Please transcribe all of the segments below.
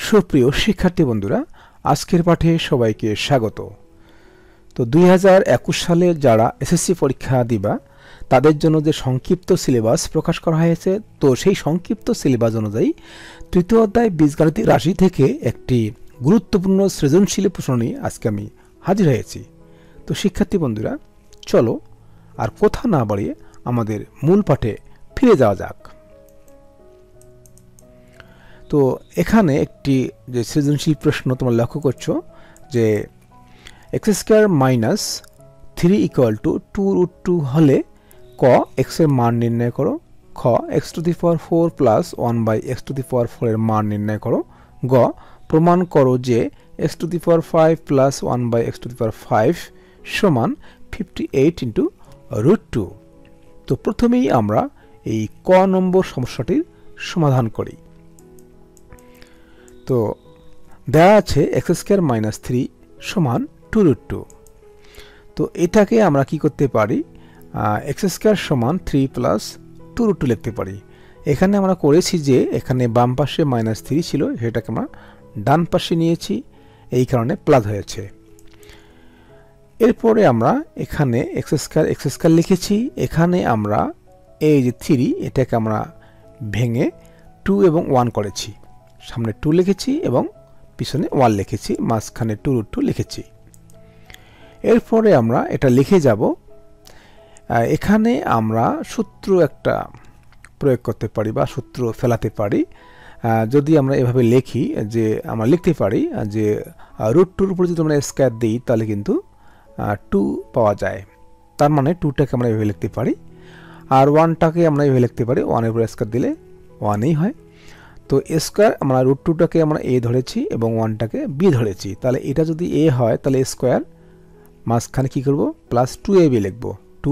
সুপ্রিয় শিক্ষার্থী বন্ধুরা, আজকের পাঠে সবাইকে স্বাগত। তো 2021 সালে যারা এসএসসি পরীক্ষা দিবা তাদের জন্য যে সংক্ষিপ্ত সিলেবাস প্রকাশ করা হয়েছে, তো সেই সংক্ষিপ্ত সিলেবাস অনুযায়ী তৃতীয় অধ্যায় বীজগাণিতিক রাশি থেকে একটি গুরুত্বপূর্ণ সৃজনশীল প্রশ্ন নিয়ে আজকে আমি হাজির হয়েছি। তো শিক্ষার্থী বন্ধুরা, চলো আর কথা না বাড়িয়ে আমাদের মূল পাঠে ফিরে যাওয়া যাক। তো এখানে একটি যে সৃজনশীল প্রশ্ন তোমরা লক্ষ্য করছো যে x² মাইনাস 3 ইকুয়াল টু 2√2 হলে ক x এর মান নির্ণয় করো, খ x⁴ প্লাস 1/x⁴ এর মান নির্ণয় করো, গ প্রমাণ করো যে x⁵ প্লাস 1/x⁵ সমান 58 ইন্টু √2। তো প্রথমেই আমরা এই ক নম্বর সমস্যাটির সমাধান করি। তো দেওয়া আছে x² মাইনাস 3 সমান 2√2। তো এটাকে আমরা কি করতে পারি, x² সমান 3 প্লাস 2√2 লিখতে পারি। এখানে আমরা করেছি যে এখানে বাম পাশে -3 ছিল, সেটাকে আমরা ডান পাশে নিয়েছি, এই কারণে প্লাস হয়েছে। এরপরে আমরা এখানে x² লিখেছি। এখানে আমরা এই যে 3 এটাকে আমরা ভেঙে 2 এবং 1 করেছি, সামনে 2 লিখেছি এবং পিছনে 1 লিখেছি, মাঝখানে 2√2 লিখেছি। এরপরে আমরা এটা লিখে যাব। এখানে আমরা সূত্র একটা প্রয়োগ করতে পারি বা সূত্র ফেলাতে পারি। যদি আমরা এভাবে লিখি যে আমরা লিখতে পারি যে √2 উপরে যদি আমরা স্কয়ার দিই তাহলে কিন্তু 2 পাওয়া যায়। তার মানে 2টাকে আমরা এভাবে লিখতে পারি, আর 1টাকে আমরা এভাবে লিখতে পারি, 1 এর উপরে স্কয়ার দিলে 1ই হয়। তো স্কয়ার আমরা √2টাকে আমরা a ধরেছি এবং 1টাকে b ধরেছি, তাহলে এটা যদি a হয় তাহলে স্কয়ার মাঝখানে কি করব, প্লাস 2ab লিখব,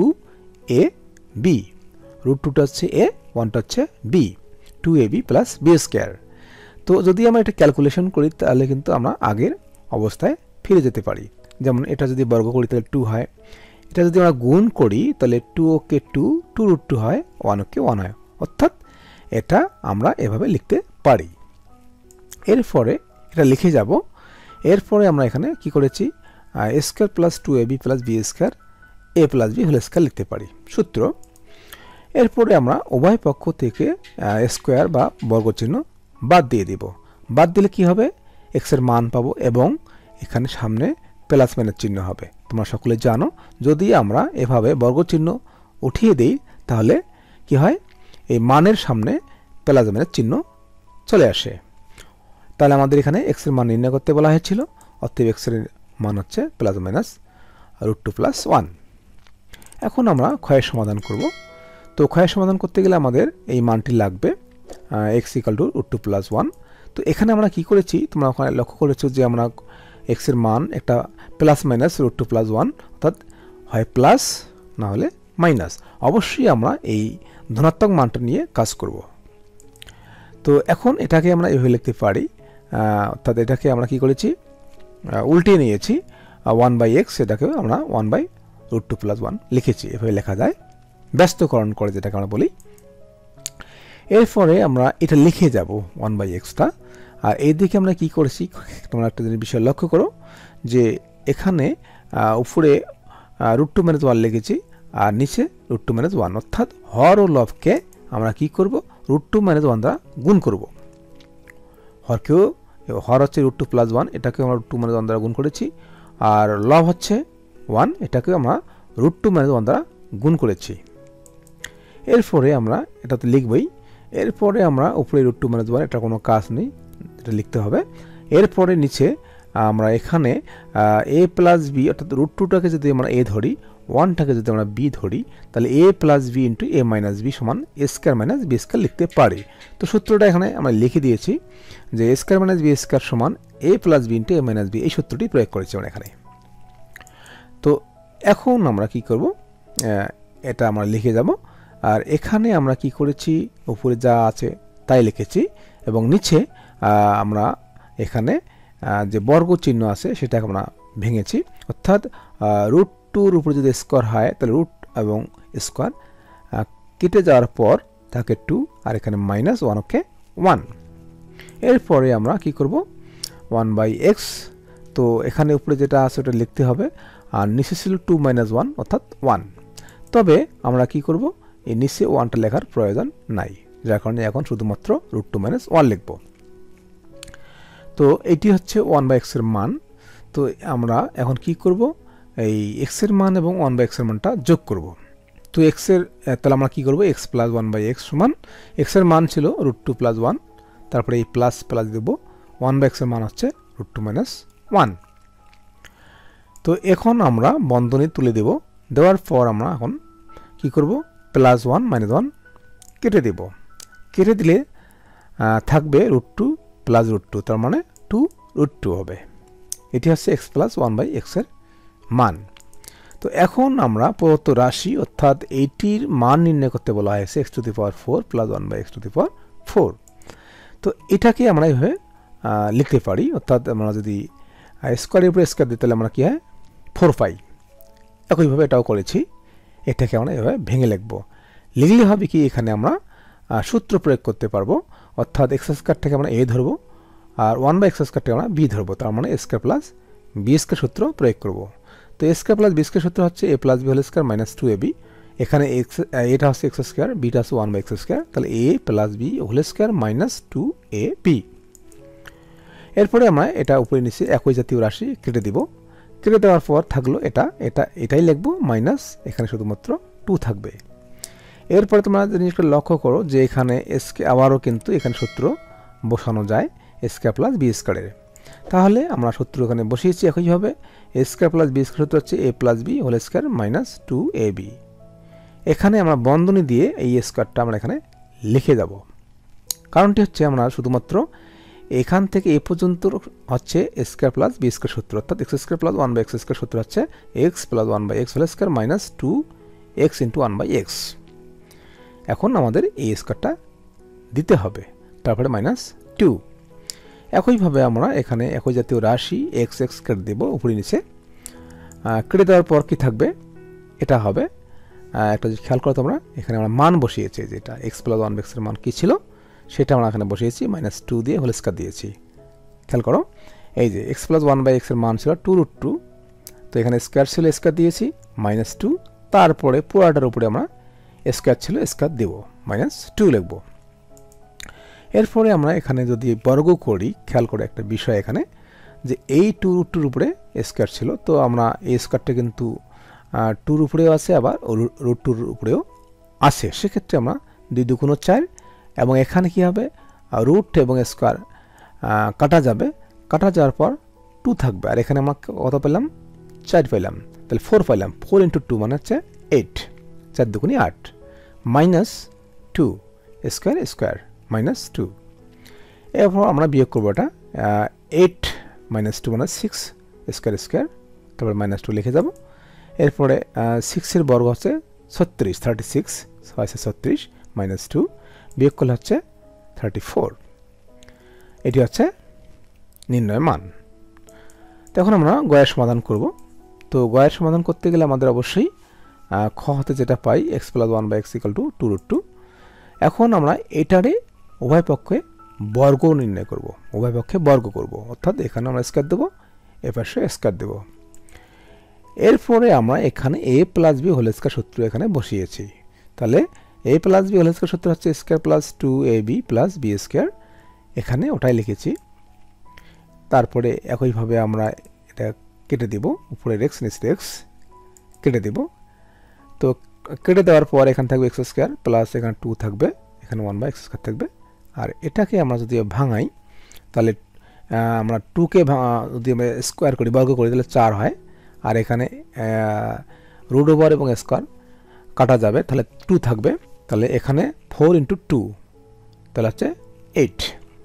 2ab, √2টা হচ্ছে a, 1টা হচ্ছে b, 2ab plus b square. তো যদি আমরা এটা ক্যালকুলেশন করি তাহলে কিন্তু আমরা আগের অবস্থায় ফিরে যেতে পারি। যেমন এটা যদি বর্গ করি তাহলে 2 হয়, এটা যদি আমরা গুণ করি তাহলে 2 কে 2, 2√2 হয়, 1 কে 1 হয়, অর্থাৎ এটা আমরা এভাবে লিখতে পারি। এরপরে এটা লিখে যাব। এরপরে আমরা এখানে কি করেছি, a² plus 2ab plus b square a plus b whole square লিখতে পারি, সূত্র। এরপরে আমরা উভয় পক্ষ থেকে স্কয়ার বা বর্গচিহ্ন বাদ দিয়ে দিব। বাদ দিলে কি হবে, x এর মান পাবো এবং এখানে সামনে প্লাস মাইনাস চিহ্ন হবে। তোমরা সকলে জানো যদি আমরা এভাবে বর্গচিহ্ন উঠিয়ে দিই তাহলে কি হয়, এই মানের সামনে প্লাস মাইনাস চিহ্ন চলে আসে। তাহলে আমাদের এখানে x এর মান নির্ণয় করতে বলা হয়েছিল, অতএব x এর মান হচ্ছে প্লাস মাইনাস √2 প্লাস 1। এখন আমরা ক্ষয়ের সমাধান করব। তো ক্ষয়ের সমাধান করতে গেলে আমাদের এই মানটি লাগবে, x = √2 প্লাস 1। তো এখানে আমরা কি করেছি, তোমরা ওখানে লক্ষ্য করেছো যে আমরা x এর মান একটা প্লাস মাইনাস √2 প্লাস 1, অর্থাৎ হয় প্লাস না হলে মাইনাস। অবশ্যই আমরা এই ধনাত্মক মানটা নিয়ে কাজ করব। তো এখন এটাকে আমরা এভাবে লিখতে পারি, অর্থাৎ এটাকে আমরা কি করেছি, উল্টিয়ে নিয়েছি, 1/x এটাকে আমরা 1/√2 প্লাস 1 লিখেছি। এভাবে লেখা যায়, ব্যস্তকরণ করে যেটাকে আমরা বলি। এরপরে আমরা এটা লিখে যাব 1/xটা। আর এইদিকে আমরা কি করেছি, তোমরা একটা বিষয় লক্ষ্য করো যে এখানে উপরে √2 - 1 লিখেছি আর নিচে √2 - 1, অর্থাৎ হর ও লবকে আমরা কি করব, √2 - 1 দ্বারা গুণ করব। হরকেও, হর হচ্ছে √2 প্লাস 1, এটাকে আমরা √2 - 1 দ্বারা গুণ করেছি, আর লব হচ্ছে 1, এটাকে আমরা √2 - 1 দ্বারা গুণ করেছি। এরপরে আমরা এটা তো লিখবই। এরপরে আমরা উপরে √2 - 1, এটা কোনো কাজ নেই, এটা লিখতে হবে। এরপরে নিচে আমরা এখানে a প্লাস b, অর্থাৎ √2টাকে যদি আমরা a ধরি, 1টাকে যদি আমরা b ধরি, তাহলে a plus b into a minus b সমান a² মাইনাস b স্কয়ার লিখতে পারি। তো সূত্রটা এখানে আমরা লিখে দিয়েছি যে a² মাইনাস b স্কয়ার সমান a plus b into a minus b, এই সূত্রটি প্রয়োগ করেছি আমরা এখানে। তো এখন আমরা কি করব, এটা আমরা লিখে যাব। আর এখানে আমরা কি করেছি, উপরে যা আছে তাই লিখেছি এবং নিচে আমরা এখানে যে বর্গ চিহ্ন আছে সেটাকে আমরা ভেঙেছি, অর্থাৎ √2-র উপরে যদি স্কয়ার হয় তাহলে রুট এবং স্কয়ার কেটে যাওয়ার পর থাকে 2, আর এখানে -1 ওকে 1। এরপরে আমরা কি করব 1/x, তো এখানে উপরে যেটা আছে ওটা লিখতে হবে, আর নিচে ছিল 2 - 1 অর্থাৎ 1। তবে আমরা কি করব, এই নিচে 1টা লেখার প্রয়োজন নাই, যার কারণে এখন শুধুমাত্র √2 - 1 লিখব। তো এটি হচ্ছে 1/x এর মান। তো আমরা এখন কি করব, এই x এর মান এবং 1/x এর মানটা যোগ করব। তো x এর তাহলে আমরা কি করব, x + 1/x সমান x এর মান ছিল √2 + 1, তারপরে এই প্লাস প্লাস দেব, 1/x এর মান হচ্ছে √2 - 1। তো এখন আমরা বন্ধনী তুলে দেব, দেওয়ার পর আমরা এখন কি করব, +1 - 1 কেটে দেব। কেটে দিলে থাকবে √2 + √2, তার মানে 2√2 হবে। এটি হচ্ছে x + 1/x এর মান। তো এখন আমরা প্রদত্ত রাশি অর্থাৎ এইটির মান নির্ণয় করতে বলা হয়েছে x⁴ + 1/x⁴। তো এটাকে আমরা এইভাবে লিখতে পারি, অর্থাৎ আমরা যদি স্কোয়ারের উপরে স্কোয়ার দিই তাহলে আমরা কি হয় 4 পাই। একইভাবে এটাও করেছি, এটাকে আমরা এভাবে ভেঙে লিখব। লিখলে হবে কি, এখানে আমরা সূত্র প্রয়োগ করতে পারবো, অর্থাৎ x² থেকে আমরা a ধরবো আর 1/x² থেকে আমরা b ধরবো, তার মানে a² + b² সূত্র প্রয়োগ করব। তো a² + b² সূত্র হচ্ছে a + b² - 2ab। এখানে এটা হচ্ছে x², bটা হচ্ছে 1/x², তাহলে a + b² - 2ab। এরপরে আমরা এটা উপরে নিচে একই জাতীয় রাশি কেটে দিব। কেটে দেওয়ার পর থাকলো এটাই লিখবো, মাইনাস এখানে শুধুমাত্র 2 থাকবে। এরপরে তোমরা জিনিসটা লক্ষ্য করো যে এখানে আবারও কিন্তু এখানে সূত্র বসানো যায় a² + b² এর। তাহলে আমরা সূত্র এখানে বসিয়েছি একইভাবে, a² + b² সূত্র হচ্ছে a + b² - 2ab। এখানে আমরা বন্ধনী দিয়ে এই স্কোয়ারটা আমরা এখানে লিখে যাব। কারণটি হচ্ছে আমরা শুধুমাত্র এখান থেকে এ পর্যন্ত হচ্ছে a² + b² সূত্র, অর্থাৎ x² + 1/x² সূত্র হচ্ছে x + 1/x² - 2x × 1/x। এখন আমাদের এই স্কোয়ারটা দিতে হবে, তারপরে -2। একইভাবে আমরা এখানে একই জাতীয় রাশি x কেটে দেব উপরে নিচে। কেটে দেওয়ার পর কি থাকবে, এটা হবে একটা জিনিস খেয়াল করো তোমরা, এখানে আমরা মান বসিয়েছি, যেটা x + 1/x এর মান কি ছিল সেটা আমরা এখানে বসিয়েছি, -2 দিয়ে হোল স্কয়ার দিয়েছি। খেয়াল করো, এই যে x + 1/x এর মান ছিল 2√2, তো এখানে স্কয়ার ছিল স্কয়ার দিয়েছি -2, তারপরে পুরোটার উপরে আমরা স্কয়ার ছিল স্কয়ার দেব, -2 লিখব। এরপরে আমরা এখানে যদি বর্গ করি, খেয়াল করে একটা বিষয় এখানে, যে এই 2√2 উপরে স্কয়ার ছিল, তো আমরা এই স্কয়ারটা কিন্তু 2 উপরেও আছে, আবার √2 উপরেও আছে, সেক্ষেত্রে আমরা 2 × 2 = 4, এবং এখানে কি হবে, রুট এবং স্কয়ার কাটা যাবে, কাটা যাওয়ার পর 2 থাকবে, আর এখানে আমরা কত পেলাম, 4 পেলাম, তাহলে 4 পেলাম। 4 × 2 মানে হচ্ছে 8, 4 × 2 = 8, -2 স্কয়ার স্কয়ার -2। এরপর আমরা বিয়োগ করবো, এটা 8 - 2 মানে 6 স্কয়ার স্কয়ার, তারপর -2 লিখে যাব। এরপরে 6 এর বর্গ হচ্ছে 36, 36 6 36 -2 বিয়োগ করলে হচ্ছে 34। এটি হচ্ছে নির্ণয় মান। তখন আমরা গয়ের সমাধান করব। তো গয়ের সমাধান করতে গেলে আমাদের অবশ্যই খ হতে যেটা পাই x + 1/x = 2√2। এখন আমরা এটারে উভয় পক্ষে বর্গ নির্ণয় করব, উভয় পক্ষে বর্গ করব, অর্থাৎ এখানে আমরা স্কয়ার দেব, এ পাশে স্কয়ার দেব। এরপরে আমরা এখানে a + b² সূত্র এখানে বসিয়েছি, তাহলে a + b² সূত্র হচ্ছে a² + 2ab + b², এখানে ওটাই লিখেছি। তারপরে একইভাবে আমরা এটা কেটে দিব, উপরের x নিচের x কেটে দিব। তো কেটে দেওয়ার পর এখানে থাকবে x² প্লাস এখানে 2 থাকবে, এখানে 1/x² থাকবে। আর এটাকে আমরা যদি ভাঙাই, তাহলে আমরা 2কে যদি আমরা স্কোয়ার করি, বর্গ করি, তাহলে 4 হয়, আর এখানে √ওভার এবং স্কোয়ার কাটা যাবে, তাহলে 2 থাকবে, তাহলে এখানে 4 × 2 তাহলে হচ্ছে 8।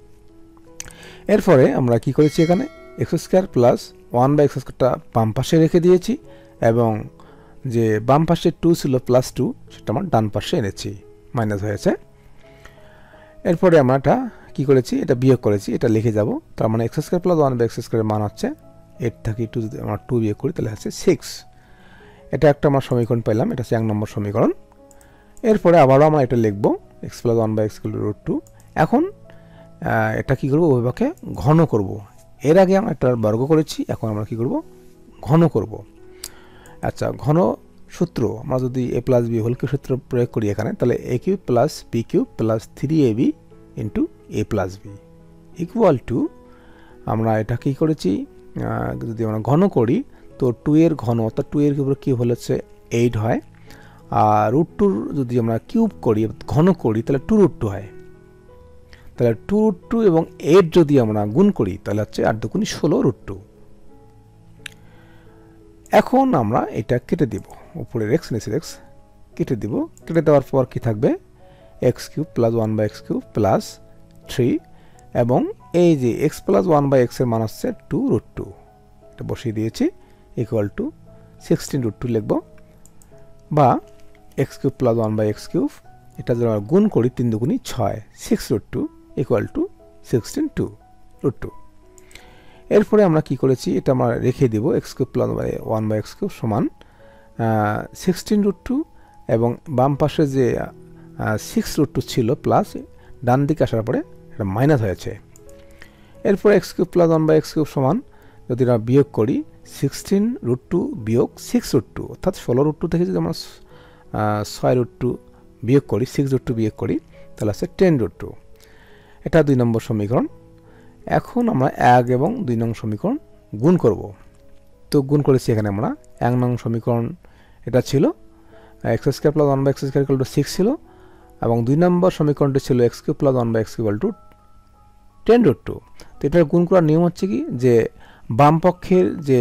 এরপরে আমরা কি করেছি, এখানে x² প্লাস 1/x²টা বাম পাশে রেখে দিয়েছি, এবং যে বাম পাশে 2 ছিল +2 সেটা আমরা ডান পাশে এনেছি, মাইনাস হয়েছে। এরপরে আমরা এটা কি করেছি, এটা বিয়োগ করেছি, এটা লিখে যাব। তার মানে x² প্লাস 1/x² এর মান হচ্ছে 8 থেকে 2 যদি আমরা 2 বিয়োগ করি তাহলে হচ্ছে 6। এটা একটা আমরা সমীকরণ পেলাম, এটা হচ্ছে 1 নম্বর সমীকরণ। এরপরে আবারও আমরা এটা লিখব, x + 1/x = √2। এখন এটা কি করব, অভিভাবককে ঘন করব। এর আগে আমরা একটা বর্গ করেছি, এখন আমরা কি করব, ঘন করব। আচ্ছা, ঘন সূত্র আমরা যদি a plus B whole cube সূত্র প্রয়োগ করি এখানে, তাহলে a cube plus B cube plus 3ab into a plus B equal to, আমরা এটা কি করেছি, যদি আমরা ঘন করি তো 2 এর ঘন অর্থাৎ 2 এর উপরে কিউব হলে হচ্ছে 8 হয়, আর রুট 2 যদি আমরা কিউব করি ঘন করি তাহলে 2 রুট 2 হয়। তাহলে 2 রুট 2 এবং 8 যদি আমরা গুণ করি তাহলে হচ্ছে 8 দুগুণে 16 রুট 2। এখন আমরা এটা কেটে দিব, উপরের x নিচের x কেটে দিব। কেটে দেওয়ার পর কি থাকবে, x cube plus 1/x cube plus 3, এবং এই যে x প্লাস 1/x এর মান হচ্ছে 2 রুট 2, এটা বসিয়ে দিয়েছি, ইকুয়াল টু 16 রুট 2 লিখব, বা x cube plus 1/x cube, এটা যদি আমরা গুণ করি 3 দুগুণে 6, 6 রুট 2 ইকুয়াল টু 16 2 রুট 2। এরপরে আমরা কি করেছি, এটা আমরা রেখে দিব, x cube plus 1/x cube সমান 16 রুট 2, এবং বাম পাশে যে 6 রুট 2 ছিল প্লাস, ডান দিকে আসার পরে এটা মাইনাস হয়েছে। এরপরে x cube plus 1/x cube সমান, যদি আমরা বিয়োগ করি 16 রুট 2 বিয়োগ 6 রুট 2, অর্থাৎ 16 রুট 2 থেকে যদি আমরা 6 রুট 2 বিয়োগ করি, 6 রুট 2 বিয়োগ করি, তাহলে আছে 10 রুট 2। এটা 2 নম্বর সমীকরণ। এখন আমরা 1 এবং 2 নং সমীকরণ গুণ করব। তো গুণ করেছি এখানে আমরা 1 নং সমীকরণ, এটা ছিল x square plus 1/x square equal to 6 ছিল, এবং 2 নম্বর সমীকরণটি ছিল x cube plus 1/x equal to 10 root 2। তো এটার গুণ করার নিয়ম হচ্ছে কি, যে বাম পক্ষের যে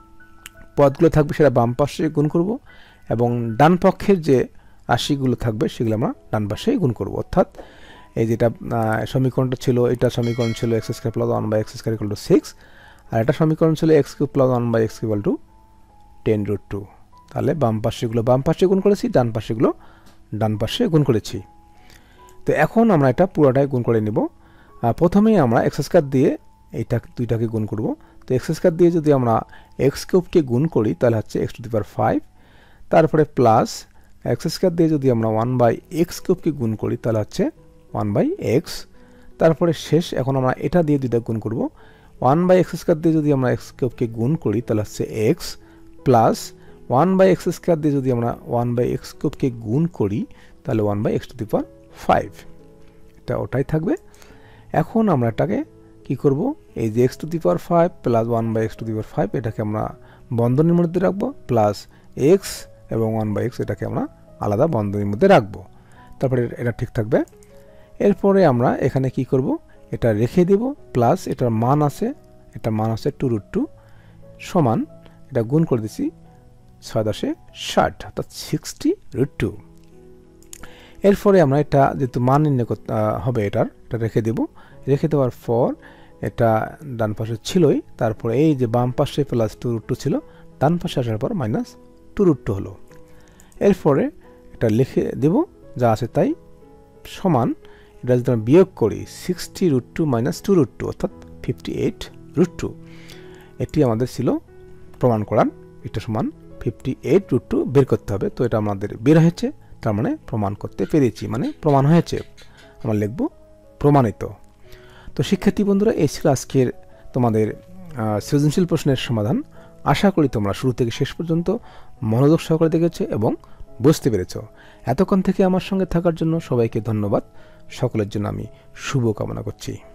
পদগুলো থাকবে সেটা বাম পাশে গুণ করব, এবং ডান পক্ষের যে রাশিগুলো থাকবে সেগুলো আমরা ডান পাশে গুণ করব। অর্থাৎ এই যেটা সমীকরণটা ছিল, এটা সমীকরণ ছিল x square plus 1/x square equal to 6, আর এটা সমীকরণ ছিল x cube plus 1/x equal to 10 root 2। তাহলে বাম পাশেগুলো বাম পাশে গুণ করেছি, ডান পাশেগুলো ডান পাশে গুণ করেছি। তো এখন আমরা এটা পুরোটাই গুণ করে নিব। প্রথমেই আমরা x স্কয়ার দিয়ে এইটা দুইটাকে গুণ করব। তো x স্কয়ার দিয়ে যদি আমরা x কিউবকে গুণ করি তাহলে হচ্ছে x টু দি পাওয়ার 5, তারপরে প্লাস x স্কয়ার দিয়ে যদি আমরা 1/x কিউবকে গুণ করি তাহলে হচ্ছে 1/x, তারপরে শেষ। এখন আমরা এটা দিয়ে দুইটা গুণ করব, 1/x স্কয়ার দিয়ে যদি আমরা x কিউবকে গুণ করি তাহলে হচ্ছে x, প্লাস 1/x স্কয়ার দিয়ে যদি আমরা 1/x কিউবকে গুণ করি তাহলে 1/x টু দি পাওয়ার 5, এটা ওটাই থাকবে। এখন আমরা এটাকে কি করব, এই যে x to the power 5 plus 1/x to the power 5 এটাকে আমরা বন্ধনীর মধ্যে রাখবো, প্লাস x এবং 1/x এটাকে আমরা আলাদা বন্ধনীর মধ্যে রাখবো, তারপরে এটা ঠিক থাকবে। এরপরে আমরা এখানে কি করব, এটা রেখে দেব, প্লাস এটার মান আছে, এটা মান আছে 2 রুট 2 সমান, এটা গুণ করে দিছি 6×10=60, অর্থাৎ 60 রুট 2। এরপরে আমরা এটা যেহেতু মান নির্ণয় করতে হবে, এটা রেখে দেব। রেখে দেওয়ার পর এটা ডান পাশে ছিলই, তারপরে এই যে বাম পাশে প্লাস 2 রুট 2 ছিল, ডান পাশে আসার পর মাইনাস 2 রুট 2 হলো। এরপরে এটা লিখে দেব যা আছে তাই, সমান, এটা যদি আমরা বিয়োগ করি 60 রুট 2 মাইনাস 2 রুট 2 অর্থাৎ 58 রুট 2। এটি আমাদের ছিল প্রমাণ করার, এটা সমান 58 রুট 2 বের করতে হবে। তো এটা আমাদের বের হয়েছে, তার মানে প্রমাণ করতে পেরেছি, মানে প্রমাণ হয়েছে, আমরা লিখব প্রমাণিত। তো শিক্ষার্থী বন্ধুরা, এই ছিল আজকের তোমাদের সৃজনশীল প্রশ্নের সমাধান। আশা করি তোমরা শুরু থেকে শেষ পর্যন্ত মনোযোগ সহকারে দেখেছো এবং বুঝতে পেরেছো। এতক্ষণ থেকে আমার সঙ্গে থাকার জন্য সবাইকে ধন্যবাদ। সকলের জন্য আমি শুভ কামনা করছি।